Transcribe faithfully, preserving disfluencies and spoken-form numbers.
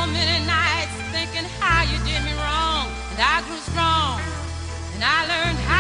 so many nights thinking how you did me wrong, and I grew strong, and I learned how